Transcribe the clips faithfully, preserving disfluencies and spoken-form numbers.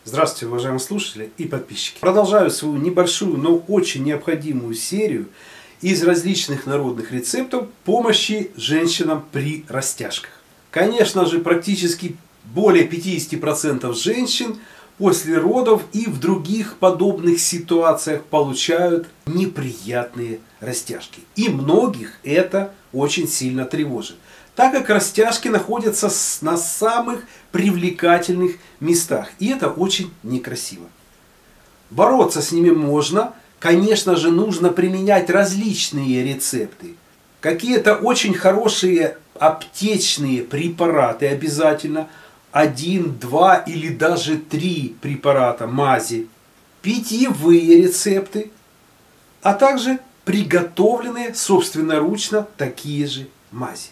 Здравствуйте, уважаемые слушатели и подписчики. Продолжаю свою небольшую, но очень необходимую серию из различных народных рецептов помощи женщинам при растяжках. Конечно же, практически более пятидесяти процентов женщин после родов и в других подобных ситуациях получают неприятные растяжки. И многих это очень сильно тревожит, так как растяжки находятся на самых привлекательных местах. И это очень некрасиво. Бороться с ними можно. Конечно же, нужно применять различные рецепты. Какие-то очень хорошие аптечные препараты обязательно. Один, два или даже три препарата мази. Питьевые рецепты. А также приготовленные собственноручно такие же мази.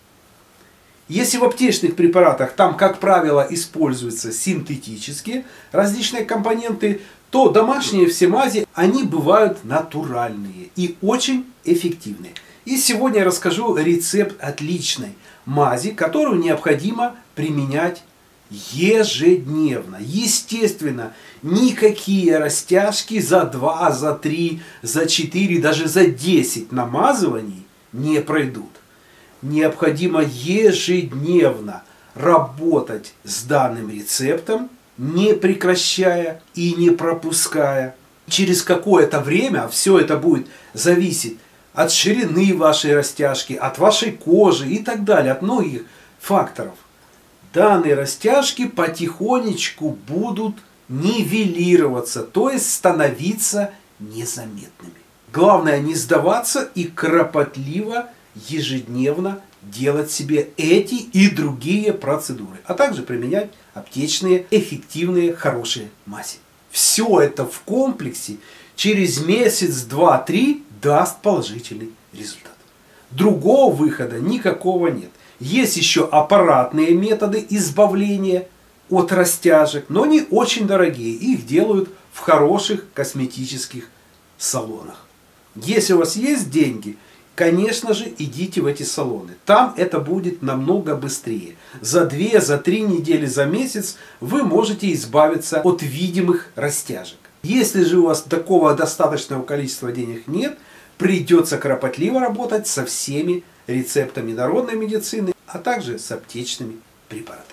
Если в аптечных препаратах там, как правило, используются синтетические различные компоненты, то домашние все мази, они бывают натуральные и очень эффективные. И сегодня я расскажу рецепт отличной мази, которую необходимо применять ежедневно. Естественно, никакие растяжки за два, за три, за четыре, даже за десять намазываний не пройдут. Необходимо ежедневно работать с данным рецептом, не прекращая и не пропуская. Через какое-то время все это будет зависеть от ширины вашей растяжки, от вашей кожи и так далее, от многих факторов. Данные растяжки потихонечку будут нивелироваться, то есть становиться незаметными. Главное не сдаваться и кропотливо ежедневно делать себе эти и другие процедуры, а также применять аптечные, эффективные, хорошие мази. Все это в комплексе через месяц, два, три даст положительный результат. Другого выхода никакого нет. Есть еще аппаратные методы избавления от растяжек, но они очень дорогие. Их делают в хороших косметических салонах. Если у вас есть деньги, конечно же, идите в эти салоны. Там это будет намного быстрее. За две, за три недели, за месяц вы можете избавиться от видимых растяжек. Если же у вас такого достаточного количества денег нет, придется кропотливо работать со всеми рецептами народной медицины, а также с аптечными препаратами.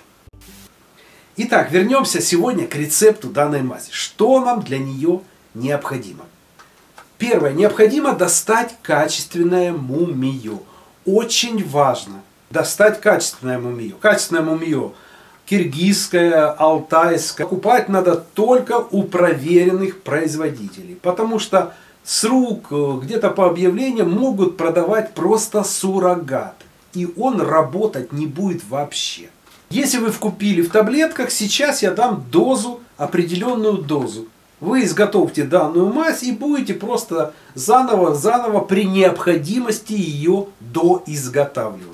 Итак, вернемся сегодня к рецепту данной мази. Что нам для нее необходимо? Первое. Необходимо достать качественное мумиё. Очень важно достать качественное мумиё. Качественное мумиё киргизское, алтайское. Покупать надо только у проверенных производителей. Потому что с рук, где-то по объявлениям, могут продавать просто суррогат. И он работать не будет вообще. Если вы купили в таблетках, сейчас я дам дозу, определенную дозу. Вы изготовьте данную мазь и будете просто заново, заново при необходимости ее доизготавливать.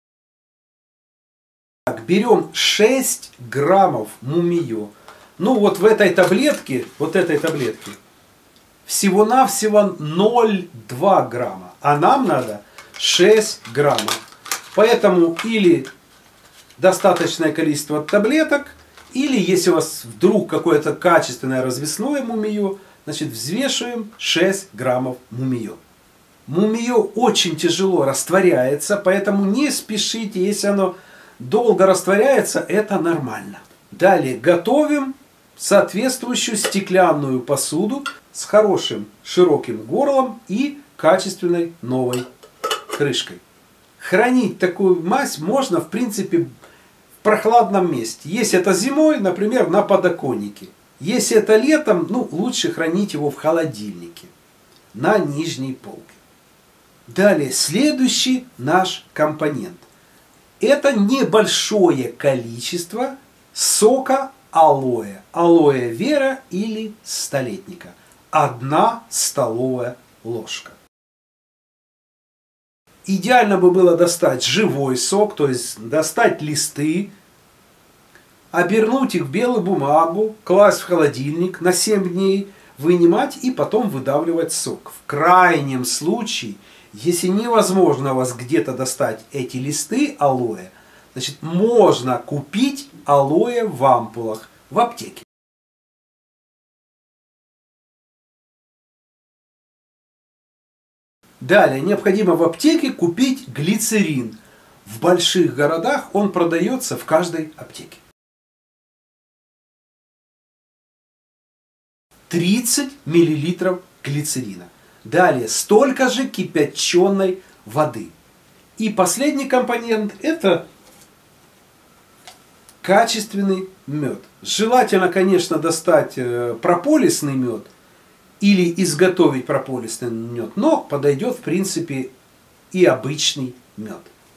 Так, берем шесть граммов мумиё. Ну вот в этой таблетке, вот этой таблетке, всего-навсего ноль целых два грамма. А нам надо шесть граммов. Поэтому или достаточное количество таблеток, или если у вас вдруг какое-то качественное развесное мумиё, значит взвешиваем шесть граммов мумиё. Мумиё очень тяжело растворяется, поэтому не спешите, если оно долго растворяется, это нормально. Далее готовим соответствующую стеклянную посуду с хорошим широким горлом и качественной новой крышкой. Хранить такую мазь можно в принципе в прохладном месте. Если это зимой, например, на подоконнике. Если это летом, ну, лучше хранить его в холодильнике, на нижней полке. Далее, следующий наш компонент. Это небольшое количество сока алоэ. Алоэ вера или столетника. Одна столовая ложка. Идеально бы было достать живой сок, то есть достать листы, обернуть их в белую бумагу, класть в холодильник на семь дней, вынимать и потом выдавливать сок. В крайнем случае, если невозможно у вас где-то достать эти листы алоэ, значит можно купить алоэ в ампулах в аптеке. Далее необходимо в аптеке купить глицерин. В больших городах он продается в каждой аптеке. тридцать миллилитров глицерина. Далее столько же кипяченой воды. И последний компонент — это качественный мед. Желательно, конечно, достать прополисный мед или изготовить прополисный мед, но подойдет, в принципе, и обычный мед.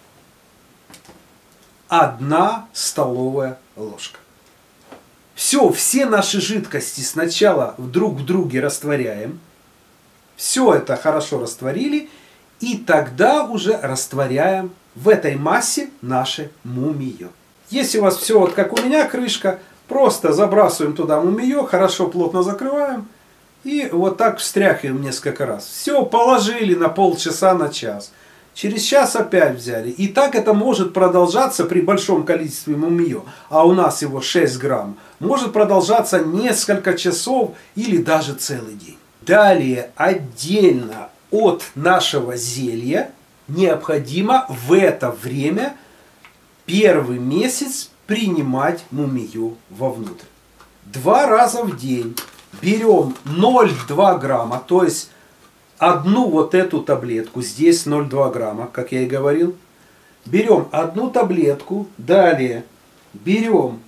Одна столовая ложка. Все, все наши жидкости сначала друг в друге растворяем. Все это хорошо растворили. И тогда уже растворяем в этой массе наше мумиё. Если у вас все вот как у меня крышка, просто забрасываем туда мумиё, хорошо плотно закрываем. И вот так встряхиваем несколько раз. Все, положили на полчаса, на час. Через час опять взяли. И так это может продолжаться при большом количестве мумиё. А у нас его шесть грамм. Может продолжаться несколько часов или даже целый день. Далее отдельно от нашего зелья необходимо в это время первый месяц принимать мумиё вовнутрь. Два раза в день берем ноль целых две десятых грамма, то есть одну вот эту таблетку, здесь ноль целых две десятых грамма, как я и говорил. Берем одну таблетку, далее берем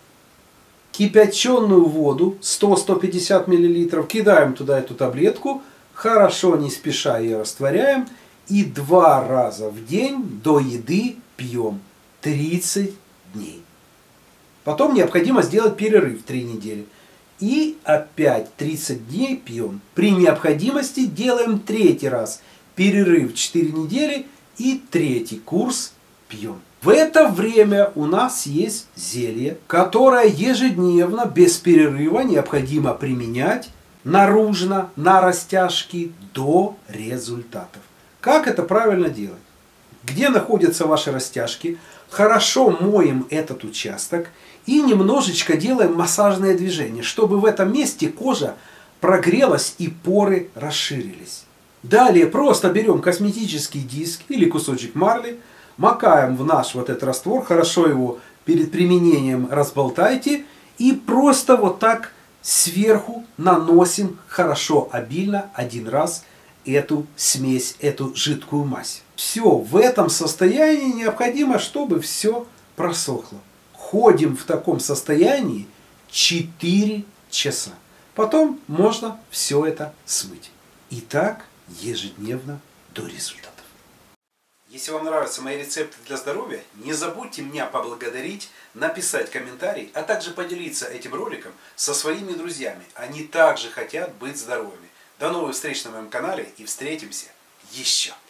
кипяченую воду сто — сто пятьдесят миллилитров, кидаем туда эту таблетку, хорошо не спеша ее растворяем и два раза в день до еды пьем тридцать дней. Потом необходимо сделать перерыв три недели. И опять тридцать дней пьем. При необходимости делаем третий раз перерыв четыре недели и третий курс пьем. В это время у нас есть зелье, которое ежедневно без перерыва необходимо применять наружно, на растяжки до результатов. Как это правильно делать? Где находятся ваши растяжки? Хорошо моем этот участок и немножечко делаем массажные движения, чтобы в этом месте кожа прогрелась и поры расширились. Далее просто берем косметический диск или кусочек марли, макаем в наш вот этот раствор, хорошо его перед применением разболтайте и просто вот так сверху наносим хорошо, обильно, один раз эту смесь, эту жидкую мазь. Все, в этом состоянии необходимо, чтобы все просохло. Ходим в таком состоянии четыре часа. Потом можно все это смыть. И так ежедневно до результатов. Если вам нравятся мои рецепты для здоровья, не забудьте меня поблагодарить, написать комментарий, а также поделиться этим роликом со своими друзьями. Они также хотят быть здоровыми. До новых встреч на моем канале и встретимся еще!